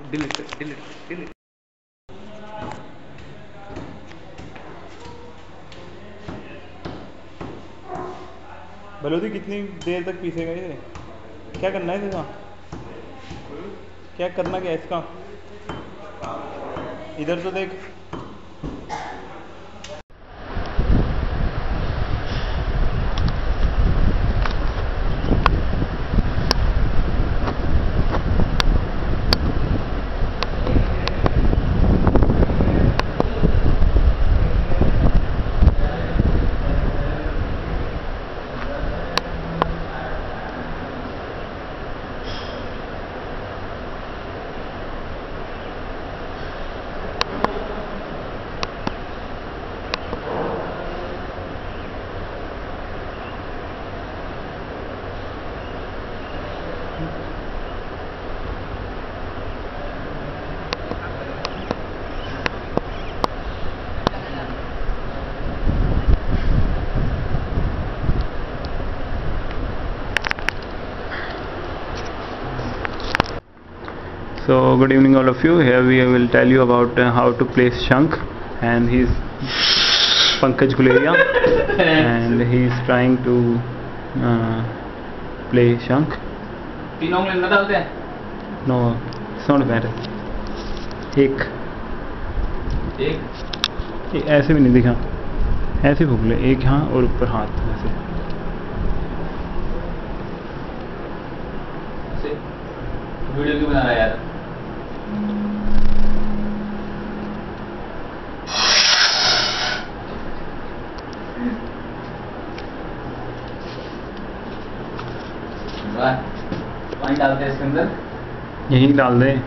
Delete delete delete. Balodi कितनी देर तक पीसेगा ये? क्या करना है इसका? क्या करना क्या है इसका? इधर तो देख। So good evening all of you. Here we will tell you about how to place shank, and he's Pankaj Guleria and he's trying to play shank. तीनों में अंदर डालते हैं? No, it's not matter. एक ऐसे भी नहीं दिखा, ऐसे भूख ले, एक यहाँ और ऊपर हाथ ऐसे। वीडियो क्यों बना रहा है यार? पानी डालते हैं इसके अंदर, यहीं डाल दे।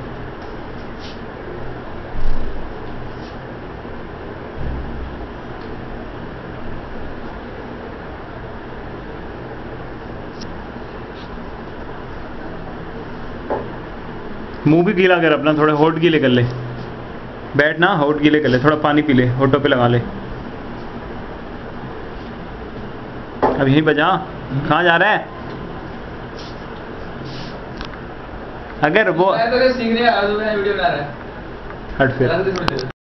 मुंह भी गीला कर अपना, थोड़े होठ गीले कर ले। बैठ ना, होठ गीले कर ले, थोड़ा पानी पी ले, होठों पे लगा ले। अब यहीं बजा। कहाँ जा रहा है? अगर वो सीखने वीडियो बना रहा है। हट फिर।